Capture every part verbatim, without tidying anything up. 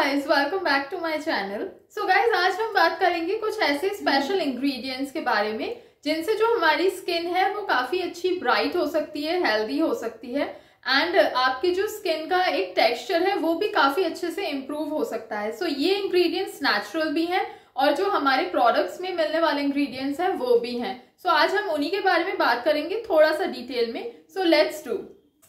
Guys, welcome back to my channel. So guys, आज हम बात करेंगे कुछ ऐसे स्पेशल इंग्रेडिएंट्स के बारे में जिनसे जो हमारी स्किन है वो काफी अच्छी ब्राइट हो सकती है, हेल्दी हो सकती है एंड आपकी जो स्किन का एक टेक्सचर है वो भी काफी अच्छे से इम्प्रूव हो सकता है। सो so, ये इंग्रेडिएंट्स नेचुरल भी हैं और जो हमारे प्रोडक्ट्स में मिलने वाले इंग्रेडिएंट्स हैं वो भी हैं। सो so, आज हम उन्हीं के बारे में बात करेंगे थोड़ा सा डिटेल में। So let's do.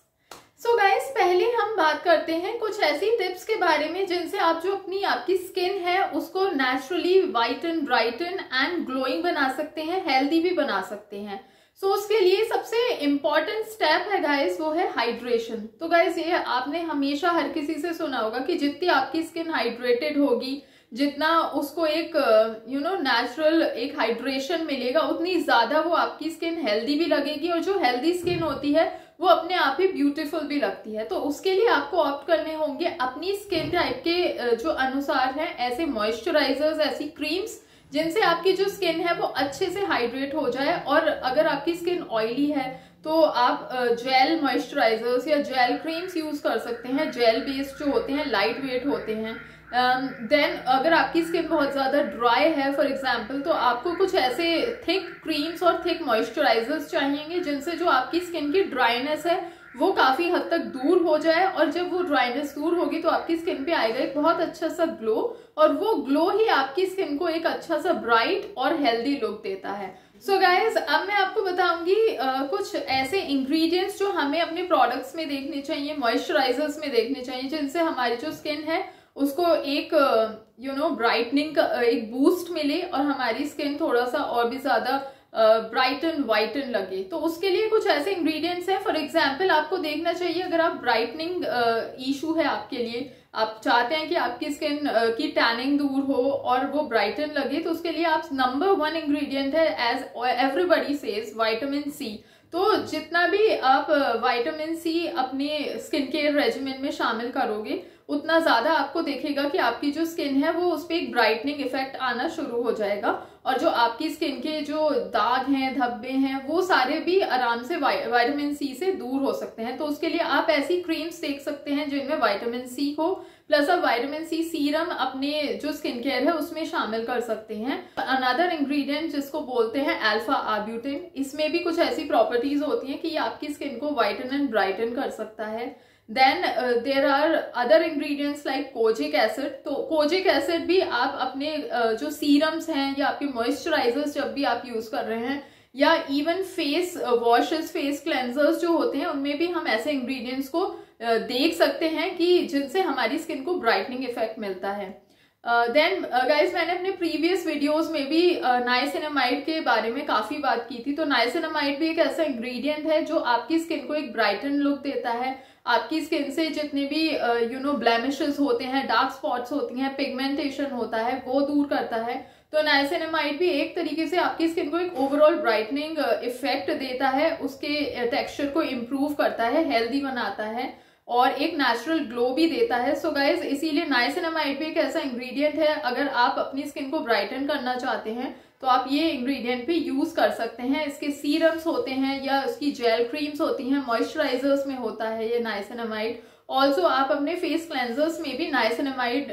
So guys, पहले हम बात करते हैं कुछ ऐसी टिप्स के बारे में जिनसे आप जो अपनी आपकी स्किन है उसको naturally whiten, brighten and glowing बना सकते हैं, हेल्दी भी बना सकते हैं। सो so, उसके लिए सबसे इम्पॉर्टेंट स्टेप है गाइस, वो है हाइड्रेशन। तो गाइस, ये आपने हमेशा हर किसी से सुना होगा कि जितनी आपकी स्किन हाइड्रेटेड होगी, जितना उसको एक यू नो नेचुरल एक हाइड्रेशन मिलेगा, उतनी ज्यादा वो आपकी स्किन हेल्दी भी लगेगी और जो हेल्दी स्किन होती है वो अपने आप ही ब्यूटीफुल भी लगती है। तो उसके लिए आपको ऑप्ट करने होंगे अपनी स्किन टाइप के जो अनुसार हैं ऐसे मॉइस्चराइजर्स, ऐसी क्रीम्स जिनसे आपकी जो स्किन है वो अच्छे से हाइड्रेट हो जाए। और अगर आपकी स्किन ऑयली है तो आप जेल मॉइस्चराइजर्स या जेल क्रीम्स यूज कर सकते हैं। जेल बेस्ड जो होते हैं लाइट वेट होते हैं। देन um, अगर आपकी स्किन बहुत ज्यादा ड्राई है फॉर एग्जाम्पल, तो आपको कुछ ऐसे थिक क्रीम्स और थिक मॉइस्चराइजर्स चाहिएंगे जिनसे जो आपकी स्किन की ड्राइनेस है वो काफी हद तक दूर हो जाए। और जब वो ड्राइनेस दूर होगी तो आपकी स्किन पे आएगा एक बहुत अच्छा सा ग्लो, और वो ग्लो ही आपकी स्किन को एक अच्छा सा ब्राइट और हेल्दी लुक देता है। सो so गाइज, अब मैं आपको बताऊंगी uh, कुछ ऐसे इंग्रेडिएंट्स जो हमें अपने प्रोडक्ट्स में देखने चाहिए, मॉइस्चराइजर्स में देखने चाहिए, जिनसे हमारी जो स्किन है उसको एक यू नो ब्राइटनिंग का एक बूस्ट मिले और हमारी स्किन थोड़ा सा और भी ज्यादा ब्राइटन वाइटन लगे। तो उसके लिए कुछ ऐसे इंग्रेडिएंट्स हैं। फॉर एग्जांपल, आपको देखना चाहिए अगर आप ब्राइटनिंग इशू है आपके लिए, आप चाहते हैं कि आपकी स्किन uh, की टैनिंग दूर हो और वो ब्राइटन लगे, तो उसके लिए आप नंबर वन इंग्रेडिएंट है, as everybody says, vitamin C. तो जितना भी आप विटामिन सी अपने स्किन केयर रेजिमेन में शामिल करोगे उतना ज्यादा आपको देखेगा कि आपकी जो स्किन है वो उस पर एक ब्राइटनिंग इफेक्ट आना शुरू हो जाएगा और जो आपकी स्किन के जो दाग हैं, धब्बे हैं, वो सारे भी आराम से विटामिन सी से दूर हो सकते हैं। तो उसके लिए आप ऐसी क्रीम्स देख सकते हैं जिनमें विटामिन सी हो, प्लस आप विटामिन सी सीरम अपने जो स्किन केयर है उसमें शामिल कर सकते हैं। अनदर इंग्रेडिएंट जिसको बोलते हैं अल्फा आर्ब्यूटिन, इसमें भी कुछ ऐसी प्रॉपर्टीज होती हैं कि ये आपकी स्किन को वाइटन एंड ब्राइटन कर सकता है। Then there are other ingredients like kojic acid. तो कोजिक एसिड भी आप अपने uh, जो सीरम्स हैं या आपके मॉइस्चराइजर्स जब भी आप यूज कर रहे हैं, या even face washes, face cleansers जो होते हैं, उनमें भी हम ऐसे इंग्रेडिएंट्स को uh, देख सकते हैं कि जिनसे हमारी स्किन को ब्राइटनिंग इफेक्ट मिलता है। देन uh, गाइज, uh, मैंने अपने प्रीवियस वीडियोस में भी नाइसिनामाइड uh, के बारे में काफी बात की थी। तो नाइसिनामाइड भी एक ऐसा इंग्रेडिएंट है जो आपकी स्किन को एक ब्राइटन लुक देता है। आपकी स्किन से जितने भी यू नो ब्लेमिशेस होते हैं, डार्क स्पॉट्स होती हैं, पिगमेंटेशन होता है, वो दूर करता है। तो नाइसिनामाइड भी एक तरीके से आपकी स्किन को एक ओवरऑल ब्राइटनिंग इफेक्ट देता है, उसके टेक्सचर को इम्प्रूव करता है, हेल्दी बनाता है और एक नेचुरल ग्लो भी देता है। सो गाइज, इसीलिए नाइसिनामाइड भी एक ऐसा इंग्रेडिएंट है, अगर आप अपनी स्किन को ब्राइटन करना चाहते हैं तो आप ये इंग्रेडिएंट भी यूज कर सकते हैं। इसके सीरम्स होते हैं या उसकी जेल क्रीम्स होती हैं, मॉइस्चराइजर्स में होता है ये नाइसिनामाइड। ऑल्सो आप अपने फेस क्लेंजर्स में भी नाइसिनामाइड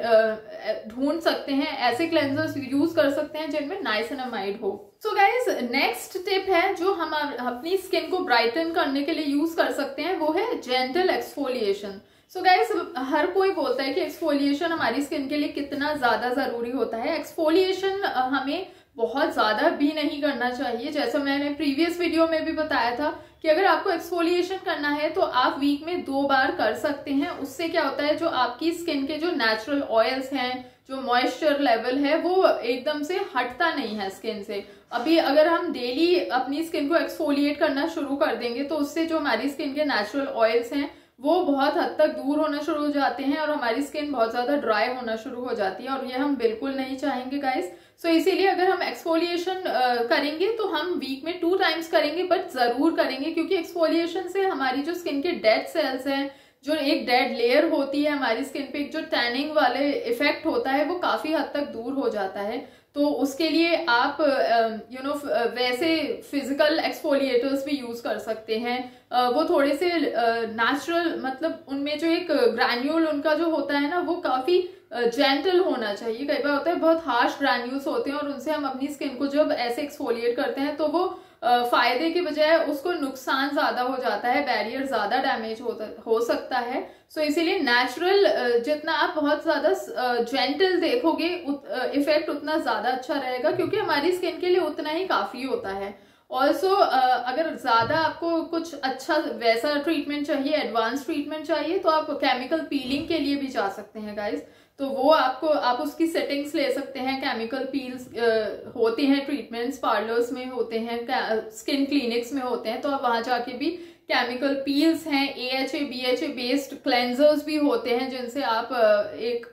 ढूंढ सकते हैं, ऐसे क्लेंजर्स यूज कर सकते हैं जिनमें नाइसिनामाइड हो। सो गाइज, नेक्स्ट टिप है जो हम अपनी स्किन को ब्राइटन करने के लिए यूज कर सकते हैं, वो है gentle exfoliation. So so guys, हर कोई बोलता है कि एक्सफोलिएशन हमारी स्किन के लिए कितना ज्यादा जरूरी होता है। एक्सफोलिएशन हमें बहुत ज्यादा भी नहीं करना चाहिए। जैसा मैंने प्रीवियस वीडियो में भी बताया था कि अगर आपको एक्सफोलिएशन करना है तो आप वीक में दो बार कर सकते हैं। उससे क्या होता है, जो आपकी स्किन के जो नेचुरल ऑयल्स हैं, जो मॉइस्चर लेवल है, वो एकदम से हटता नहीं है स्किन से। अभी अगर हम डेली अपनी स्किन को एक्सफोलिएट करना शुरू कर देंगे तो उससे जो हमारी स्किन के नेचुरल ऑयल्स हैं वो बहुत हद तक दूर होना शुरू हो जाते हैं और हमारी स्किन बहुत ज्यादा ड्राई होना शुरू हो जाती है, और ये हम बिल्कुल नहीं चाहेंगे गाइस। सो so, इसीलिए अगर हम एक्सफोलिएशन uh, करेंगे तो हम वीक में टू टाइम्स करेंगे, बट जरूर करेंगे, क्योंकि एक्सफोलिएशन से हमारी जो स्किन के डेड सेल्स हैं, जो एक डेड लेयर होती है हमारी स्किन पे, एक जो टैनिंग वाले इफेक्ट होता है, वो काफी हद तक दूर हो जाता है। तो उसके लिए आप यू नो वैसे फिजिकल एक्सफोलिएटर्स भी यूज कर सकते हैं। uh, वो थोड़े से नेचुरल uh, मतलब उनमें जो एक ग्रैन्यूल उनका जो होता है ना वो काफी जेंटल uh, होना चाहिए। कई बार होता है बहुत हार्श ग्रैन्यूल्स होते हैं और उनसे हम अपनी स्किन को जब ऐसे एक्सफोलिएट करते हैं तो वो Uh, फायदे के बजाय उसको नुकसान ज्यादा हो जाता है, बैरियर ज्यादा डैमेज हो, हो सकता है। सो so, इसीलिए नेचुरल uh, जितना आप बहुत ज्यादा जेंटल uh, देखोगे उत, uh, इफेक्ट उतना ज्यादा अच्छा रहेगा, क्योंकि हमारी स्किन के लिए उतना ही काफी होता है। ऑल्सो uh, अगर ज्यादा आपको कुछ अच्छा वैसा ट्रीटमेंट चाहिए, एडवांस ट्रीटमेंट चाहिए, तो आप केमिकल पीलिंग के लिए भी जा सकते हैं गाइज। तो वो आपको आप उसकी सेटिंग्स ले सकते हैं। केमिकल पील्स होते हैं, ट्रीटमेंट्स पार्लर्स में होते हैं, स्किन क्लिनिक्स में होते हैं, तो आप वहां जाके भी केमिकल पील्स हैं, A H A B H A based cleansers भी होते हैं जिनसे आप uh, एक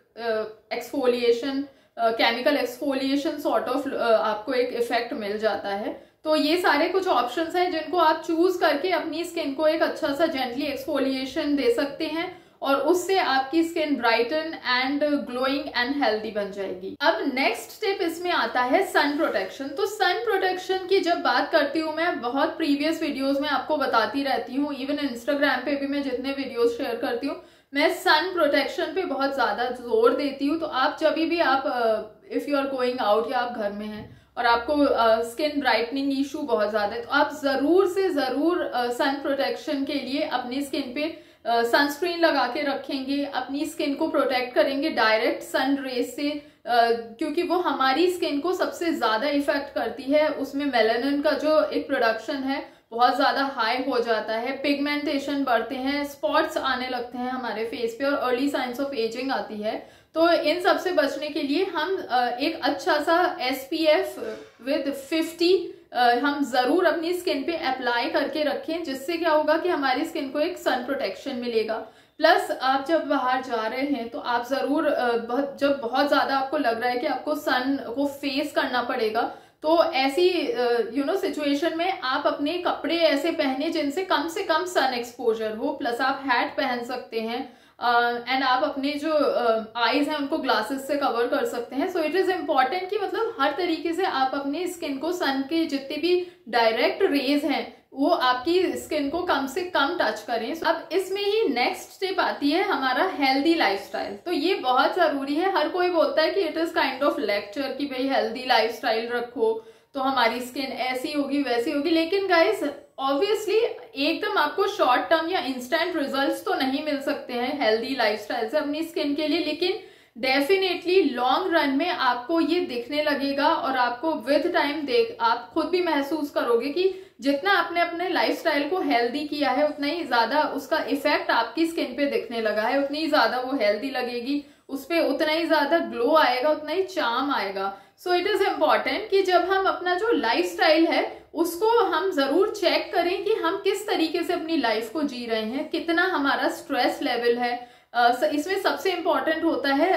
exfoliation chemical exfoliation sort of आपको एक इफेक्ट मिल जाता है। तो ये सारे कुछ ऑप्शंस हैं जिनको आप चूज करके अपनी स्किन को एक अच्छा सा जेंटली एक्सफोलिएशन दे सकते हैं और उससे आपकी skin brighten and glowing and healthy बन जाएगी। अब नेक्स्ट स्टेप इसमें आता है सन प्रोटेक्शन। तो सन प्रोटेक्शन की जब बात करती हूँ मैं, बहुत प्रीवियस वीडियोस में आपको बताती रहती हूँ, इवन इंस्टाग्राम पे भी मैं जितने वीडियोस शेयर करती हूँ मैं सन प्रोटेक्शन पे बहुत ज्यादा जोर देती हूँ। तो आप जब भी आप if you are going out या आप घर में हैं और आपको स्किन ब्राइटनिंग इशू बहुत ज्यादा है, तो आप जरूर से जरूर सन प्रोटेक्शन के लिए अपनी स्किन पे सनस्क्रीन uh, लगा के रखेंगे, अपनी स्किन को प्रोटेक्ट करेंगे डायरेक्ट सन रेज से, uh, क्योंकि वो हमारी स्किन को सबसे ज्यादा इफेक्ट करती है। उसमें मेलानिन का जो एक प्रोडक्शन है बहुत ज्यादा हाई हो जाता है, पिगमेंटेशन बढ़ते हैं, स्पॉट्स आने लगते हैं हमारे फेस पे और अर्ली साइंस ऑफ एजिंग आती है। तो इन सब से बचने के लिए हम uh, एक अच्छा सा S P F with fifty Uh, हम जरूर अपनी स्किन पे अप्लाई करके रखें, जिससे क्या होगा कि हमारी स्किन को एक सन प्रोटेक्शन मिलेगा। प्लस आप जब बाहर जा रहे हैं तो आप जरूर uh, जब बहुत ज्यादा आपको लग रहा है कि आपको सन को फेस करना पड़ेगा, तो ऐसी यू नो सिचुएशन में आप अपने कपड़े ऐसे पहने जिनसे कम से कम सन एक्सपोजर हो। प्लस आप हैट पहन सकते हैं एंड uh, आप अपने जो आईज uh, हैं उनको ग्लासेस से कवर कर सकते हैं। सो इट इज इम्पॉर्टेंट कि मतलब हर तरीके से आप अपनी स्किन को सन के जितने भी डायरेक्ट रेज हैं वो आपकी स्किन को कम से कम टच करें। so, अब इसमें ही नेक्स्ट स्टेप आती है हमारा हेल्दी लाइफस्टाइल। तो ये बहुत जरूरी है। हर कोई बोलता है कि it is kind of lecture कि भाई हेल्दी लाइफस्टाइल रखो तो हमारी स्किन ऐसी होगी वैसी होगी, लेकिन गाइस ऑब्वियसली एकदम आपको शॉर्ट टर्म या इंस्टेंट रिजल्ट्स तो नहीं मिल सकते हैं हेल्दी लाइफस्टाइल से अपनी स्किन के लिए, लेकिन डेफिनेटली लॉन्ग रन में आपको ये दिखने लगेगा और आपको विद टाइम देख आप खुद भी महसूस करोगे कि जितना आपने अपने लाइफस्टाइल को हेल्दी किया है उतना ही ज्यादा उसका इफेक्ट आपकी स्किन पे दिखने लगा है, उतनी ही ज्यादा वो हेल्दी लगेगी, उस पर उतना ही ज्यादा ग्लो आएगा, उतना ही चार्म आएगा। सो इट इज इम्पॉर्टेंट कि जब हम अपना जो लाइफस्टाइल है उसको हम जरूर चेक करें कि हम किस तरीके से अपनी लाइफ को जी रहे हैं, कितना हमारा स्ट्रेस लेवल है। uh, इसमें सबसे इम्पॉर्टेंट होता है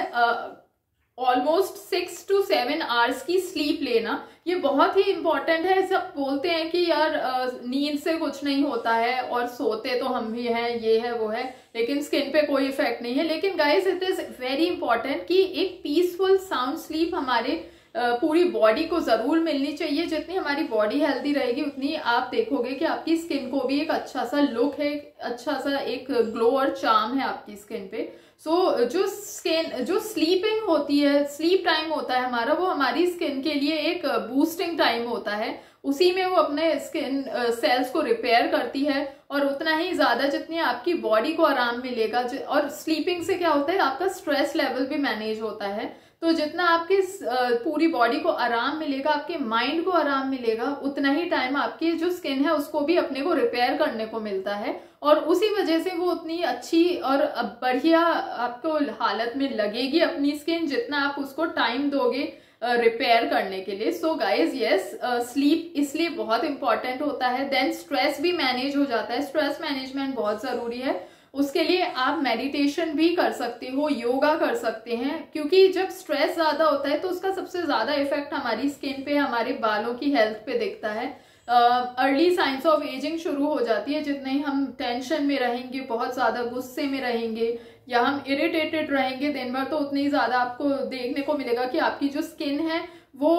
almost six to seven hours की स्लीप लेना। ये बहुत ही इम्पॉर्टेंट है। सब बोलते हैं कि यार uh, नींद से कुछ नहीं होता है और सोते तो हम भी हैं, ये है वो है, लेकिन स्किन पे कोई इफेक्ट नहीं है। लेकिन guys it is very important कि एक पीसफुल साउंड स्लीप हमारे Uh, पूरी बॉडी को जरूर मिलनी चाहिए। जितनी हमारी बॉडी हेल्दी रहेगी उतनी आप देखोगे कि आपकी स्किन को भी एक अच्छा सा लुक है, अच्छा सा एक ग्लो और चार्म है आपकी स्किन पे। सो so, जो स्किन जो स्लीपिंग होती है, स्लीप टाइम होता है हमारा, वो हमारी स्किन के लिए एक बूस्टिंग टाइम होता है। उसी में वो अपने स्किन सेल्स को रिपेयर करती है और उतना ही ज्यादा जितनी आपकी बॉडी को आराम मिलेगा। और स्लीपिंग से क्या होता है आपका स्ट्रेस लेवल भी मैनेज होता है। तो जितना आपकी पूरी बॉडी को आराम मिलेगा, आपके माइंड को आराम मिलेगा, उतना ही टाइम आपकी जो स्किन है उसको भी अपने को रिपेयर करने को मिलता है और उसी वजह से वो उतनी अच्छी और बढ़िया आपको हालत में लगेगी अपनी स्किन, जितना आप उसको टाइम दोगे रिपेयर करने के लिए। सो गाइज यस, स्लीप इसलिए बहुत इंपॉर्टेंट होता है। देन स्ट्रेस भी मैनेज हो जाता है। स्ट्रेस मैनेजमेंट बहुत जरूरी है। उसके लिए आप मेडिटेशन भी कर सकते हो, योगा कर सकते हैं, क्योंकि जब स्ट्रेस ज्यादा होता है तो उसका सबसे ज्यादा इफेक्ट हमारी स्किन पे, हमारे बालों की हेल्थ पे दिखता है। अर्ली साइंस ऑफ एजिंग शुरू हो जाती है। जितने ही हम टेंशन में रहेंगे, बहुत ज्यादा गुस्से में रहेंगे या हम इरिटेटेड रहेंगे दिन भर, तो उतनी ज्यादा आपको देखने को मिलेगा कि आपकी जो स्किन है वो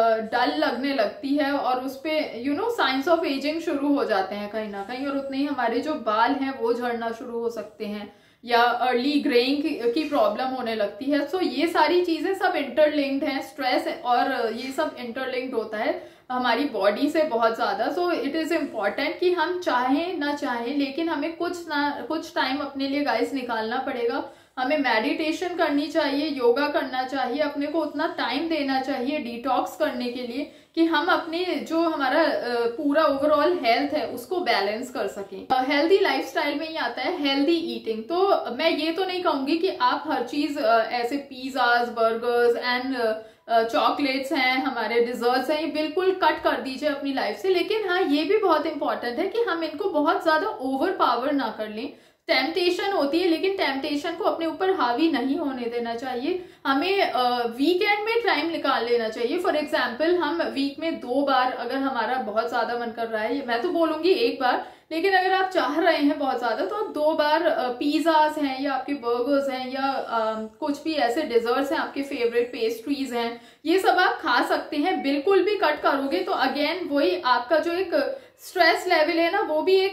डल लगने लगती है और उस पर you know signs of ageing शुरू हो जाते हैं कहीं ना कहीं, और उतने ही हमारे जो बाल हैं वो झड़ना शुरू हो सकते हैं या अर्ली ग्रेइंग की, की प्रॉब्लम होने लगती है। सो so, ये सारी चीजें सब इंटरलिंक्ड हैं, स्ट्रेस और ये सब इंटरलिंक्ड होता है हमारी बॉडी से बहुत ज़्यादा। सो इट इज़ इम्पॉर्टेंट कि हम चाहें ना चाहें लेकिन हमें कुछ ना कुछ टाइम अपने लिए गाइस निकालना पड़ेगा। हमें मेडिटेशन करनी चाहिए, योगा करना चाहिए, अपने को उतना टाइम देना चाहिए डिटॉक्स करने के लिए कि हम अपने जो हमारा पूरा ओवरऑल हेल्थ है उसको बैलेंस कर सकें। हेल्दी लाइफस्टाइल में ही आता है हेल्दी ईटिंग। तो मैं ये तो नहीं कहूंगी कि आप हर चीज ऐसे पिज्जाज, बर्गर्स एंड चॉकलेट्स हैं, हमारे डिजर्ट्स हैं, ये बिल्कुल कट कर दीजिए अपनी लाइफ से। लेकिन हाँ, ये भी बहुत इंपॉर्टेंट है कि हम इनको बहुत ज्यादा ओवर पावर ना कर लें। टेम्पटेशन होती है लेकिन टेम्पटेशन को अपने ऊपर हावी नहीं होने देना चाहिए। हमें वीकेंड में टाइम निकाल लेना चाहिए। फॉर एग्जाम्पल हम वीक में दो बार, अगर हमारा बहुत ज्यादा मन कर रहा है, मैं तो बोलूंगी एक बार, लेकिन अगर आप चाह रहे हैं बहुत ज्यादा तो आप दो बार पिज्जाज हैं या आपके बर्गर्स हैं या आ, कुछ भी ऐसे डिजर्ट्स हैं, आपके फेवरेट पेस्ट्रीज हैं, ये सब आप खा सकते हैं। बिल्कुल भी कट करोगे तो अगेन वही आपका जो एक स्ट्रेस लेवल है ना, वो भी एक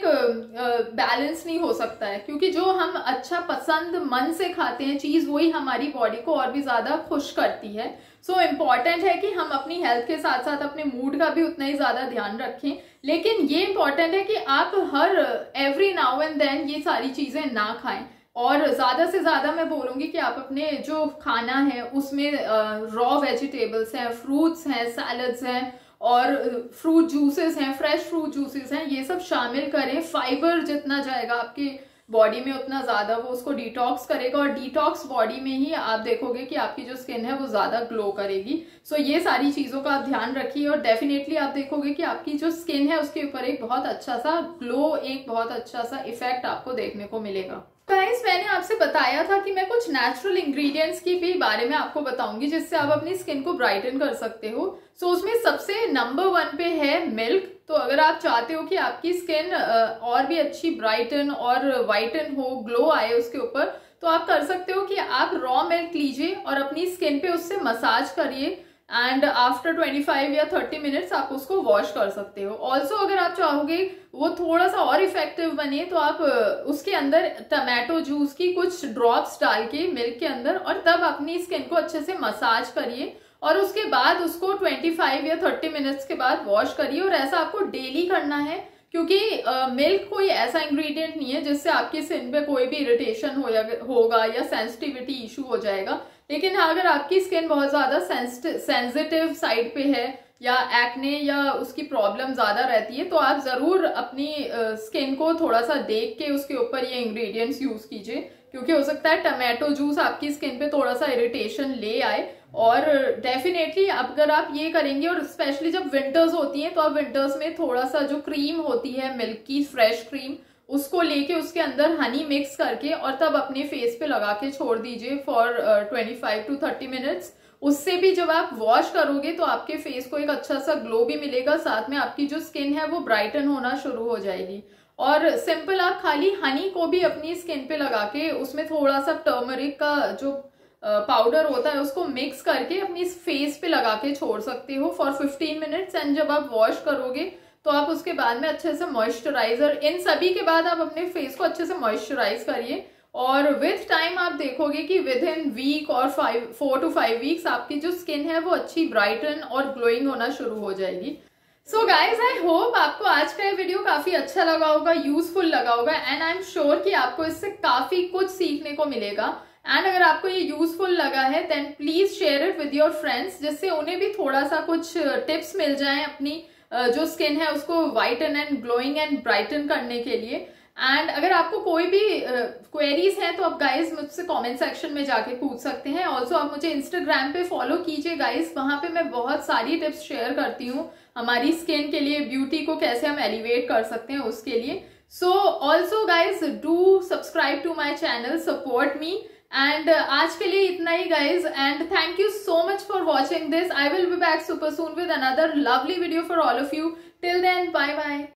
बैलेंस नहीं हो सकता है, क्योंकि जो हम अच्छा पसंद मन से खाते हैं चीज, वही हमारी बॉडी को और भी ज्यादा खुश करती है। सो so, इम्पॉर्टेंट है कि हम अपनी हेल्थ के साथ साथ अपने मूड का भी उतना ही ज्यादा ध्यान रखें। लेकिन ये इम्पॉर्टेंट है कि आप हर एवरी नाउ एंड देन ये सारी चीजें ना खाएं, और ज्यादा से ज्यादा मैं बोलूंगी कि आप अपने जो खाना है उसमें रॉ वेजिटेबल्स हैं, फ्रूट्स हैं, सैलड्स हैं और फ्रूट जूसेस हैं, फ्रेश फ्रूट जूसेस हैं, ये सब शामिल करें। फाइबर जितना जाएगा आपकी बॉडी में उतना ज्यादा वो उसको डिटॉक्स करेगा, और डिटॉक्स बॉडी में ही आप देखोगे कि आपकी जो स्किन है वो ज्यादा ग्लो करेगी। सो so, ये सारी चीजों का आप ध्यान रखिए और डेफिनेटली आप देखोगे कि आपकी जो स्किन है उसके ऊपर एक बहुत अच्छा सा ग्लो, एक बहुत अच्छा सा इफेक्ट आपको देखने को मिलेगा। गाइस, मैंने आपसे बताया था कि मैं कुछ नेचुरल इंग्रेडिएंट्स की भी बारे में आपको बताऊंगी जिससे आप अपनी स्किन को ब्राइटन कर सकते हो। सो so, उसमें सबसे नंबर वन पे है मिल्क। तो अगर आप चाहते हो कि आपकी स्किन और भी अच्छी ब्राइटन और वाइटन हो, ग्लो आए उसके ऊपर, तो आप कर सकते हो कि आप रॉ मिल्क लीजिए और अपनी स्किन पे उससे मसाज करिए एंड आफ्टर पच्चीस या तीस मिनट्स आप उसको वॉश कर सकते हो। ऑल्सो अगर आप चाहोगे वो थोड़ा सा और इफेक्टिव बने तो आप उसके अंदर टमाटो जूस की कुछ ड्रॉप्स डाल के मिल्क के अंदर, और तब अपनी स्किन को अच्छे से मसाज करिए और उसके बाद उसको पच्चीस या तीस मिनट्स के बाद वॉश करिए। और ऐसा आपको डेली करना है, क्योंकि मिल्क uh, कोई ऐसा इंग्रेडिएंट नहीं है जिससे आपकी स्किन पे कोई भी इरिटेशन हो या, होगा या सेंसिटिविटी इशू हो जाएगा। लेकिन हाँ, अगर आपकी स्किन बहुत ज्यादा सेंसिटिव साइड पे है या एक्ने या उसकी प्रॉब्लम ज्यादा रहती है, तो आप जरूर अपनी स्किन uh, को थोड़ा सा देख के उसके ऊपर ये इंग्रेडिएंट्स यूज कीजिए, क्योंकि हो सकता है टमाटो जूस आपकी स्किन पे थोड़ा सा इरिटेशन ले आए। और डेफिनेटली अगर आप ये करेंगे, और स्पेशली जब विंटर्स होती हैं, तो आप विंटर्स में थोड़ा सा जो क्रीम होती है मिल्क की, फ्रेश क्रीम, उसको लेके उसके अंदर हनी मिक्स करके और तब अपने फेस पे लगा के छोड़ दीजिए फॉर पच्चीस टू तीस मिनट्स। उससे भी जब आप वॉश करोगे तो आपके फेस को एक अच्छा सा ग्लो भी मिलेगा, साथ में आपकी जो स्किन है वो ब्राइटन होना शुरू हो जाएगी। और सिंपल आप खाली हनी को भी अपनी स्किन पे लगा के उसमें थोड़ा सा टर्मरिक का जो पाउडर होता है उसको मिक्स करके अपनी फेस पे लगा के छोड़ सकते हो फॉर फिफ्टीन मिनट्स। एंड जब आप वॉश करोगे तो आप उसके बाद में अच्छे से मॉइस्चराइजर, इन सभी के बाद आप अपने फेस को अच्छे से मॉइस्चराइज करिए, और विथ टाइम आप देखोगे कि विद इन वीक और five four to five weeks आपकी जो स्किन है वो अच्छी ब्राइटन और ग्लोइंग होना शुरू हो जाएगी। सो गाइज, आई होप आपको आज का ये वीडियो काफी अच्छा लगा होगा, यूजफुल लगा होगा, एंड आई एम श्योर कि आपको इससे काफी कुछ सीखने को मिलेगा। एंड अगर आपको ये यूजफुल लगा है then please share it with your friends, जिससे उन्हें भी थोड़ा सा कुछ टिप्स मिल जाएं अपनी जो स्किन है उसको whiten and glowing and brighten करने के लिए। एंड अगर आपको कोई भी क्वेरीज uh, हैं तो आप गाइज मुझसे कमेंट सेक्शन में जाके पूछ सकते हैं। ऑल्सो आप मुझे इंस्टाग्राम पे फॉलो कीजिए गाइज, वहां पे मैं बहुत सारी टिप्स शेयर करती हूँ हमारी स्किन के लिए, ब्यूटी को कैसे हम एलिवेट कर सकते हैं उसके लिए। So also guys do subscribe to my channel, support me. And आज के लिए इतना ही guys, and thank you so much for watching this. I will be back super soon with another lovely video for all of you. Till then, bye bye.